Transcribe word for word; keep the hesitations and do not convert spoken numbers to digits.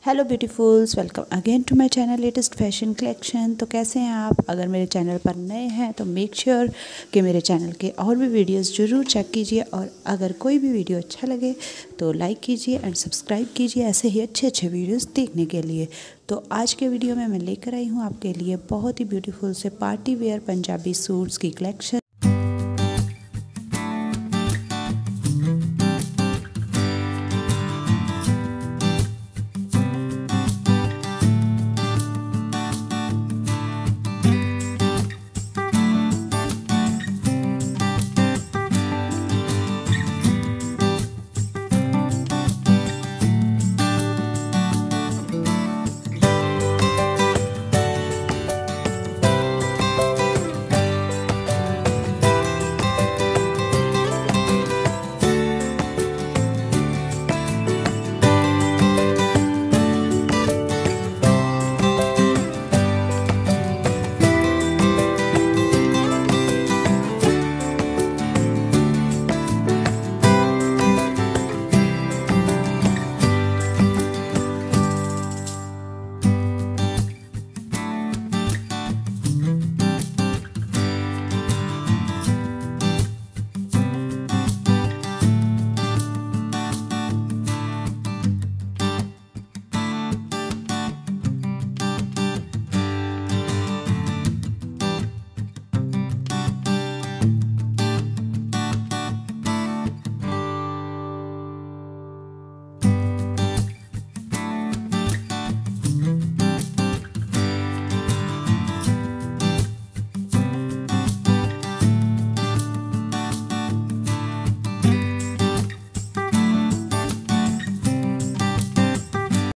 Hello beautifuls, welcome again to my channel latest fashion collection. तो कैसे हैं आप? अगर मेरे चैनल पर नए हैं तो मेक श्योर sure कि मेरे चैनल के और भी वीडियोस ज़रूर चेक कीजिए, और अगर कोई भी वीडियो अच्छा लगे तो लाइक कीजिए एंड सब्सक्राइब कीजिए ऐसे ही अच्छे अच्छे वीडियोस देखने के लिए। तो आज के वीडियो में मैं लेकर आई हूँ आपके लिए बहुत ही ब्यूटीफुल से पार्टी वेयर पंजाबी सूट्स की कलेक्शन।